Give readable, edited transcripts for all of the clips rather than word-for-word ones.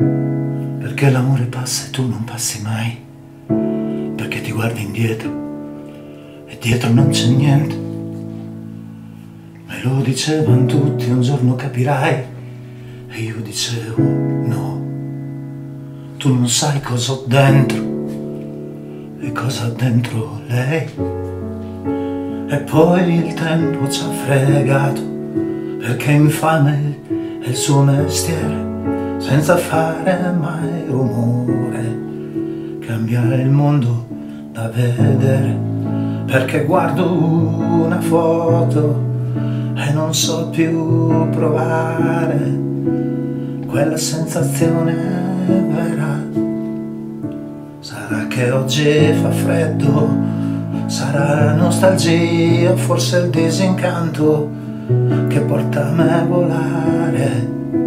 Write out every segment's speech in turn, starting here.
Perché l'amore passa e tu non passi mai, perché ti guardi indietro e dietro non c'è niente. Me lo dicevano tutti, un giorno capirai. E io dicevo no, tu non sai cosa ho dentro e cosa ha dentro lei. E poi il tempo ci ha fregato, perché infame è il suo mestiere, senza fare mai rumore, cambia il mondo da vedere. Perché guardo una foto e non so più provare quella sensazione vera. Sarà che oggi fa freddo, sarà la nostalgia, forse il disincanto che porta a me a volare.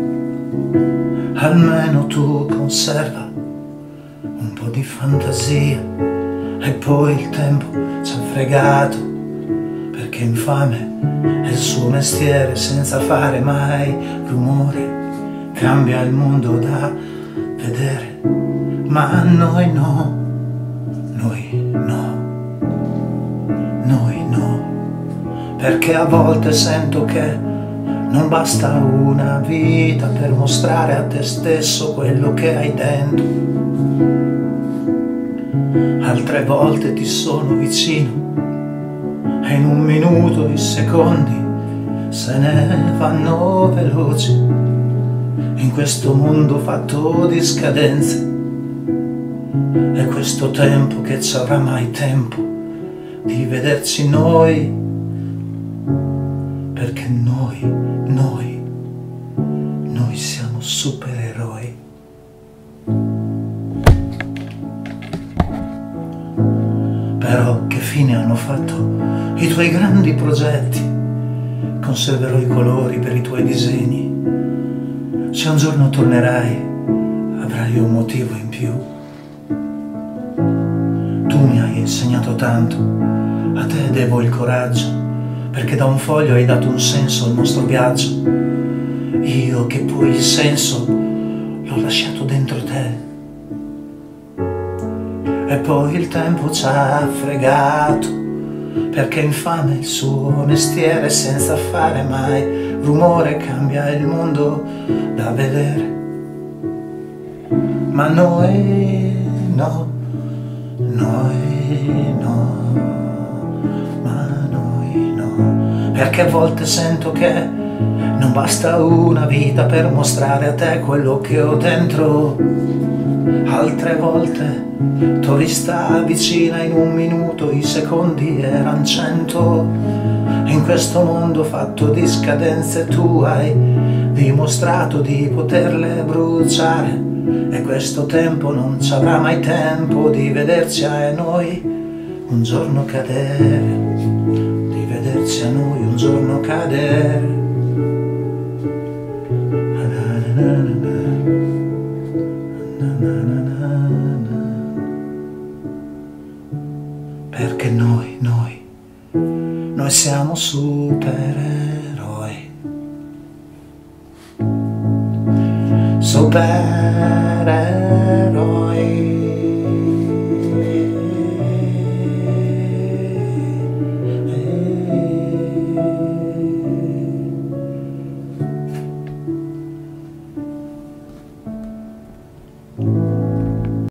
Almeno tu conserva un po' di fantasia. E poi il tempo ci ha fregato, perché infame è il suo mestiere, senza fare mai rumore, cambia il mondo da vedere. Ma noi no, noi no, noi no, perché a volte sento che non basta una vita per mostrare a te stesso quello che hai dentro. Altre volte ti sono vicino e in un minuto i secondi se ne vanno veloci, in questo mondo fatto di scadenze. E questo tempo che ci avrà mai tempo di vederci noi, perché noi siamo supereroi. Però che fine hanno fatto i tuoi grandi progetti? Conserverò i colori per i tuoi disegni. Se un giorno tornerai, avrai un motivo in più. Tu mi hai insegnato tanto, a te devo il coraggio, perché da un foglio hai dato un senso al nostro viaggio. Io che poi il senso l'ho lasciato dentro te. E poi il tempo ci ha fregato, perché infame è il suo mestiere, senza fare mai rumore, cambia il mondo da vedere. Ma noi no, noi no, ma noi no, perché a volte sento che non basta una vita per mostrare a te quello che ho dentro. Altre volte t'ho vista vicina, in un minuto i secondi eran 100. In questo mondo fatto di scadenze tu hai dimostrato di poterle bruciare. E questo tempo non ci avrà mai tempo di vederci a noi un giorno cadere, di vederci a noi un giorno cadere. Perché noi siamo supereroi. Supereroi.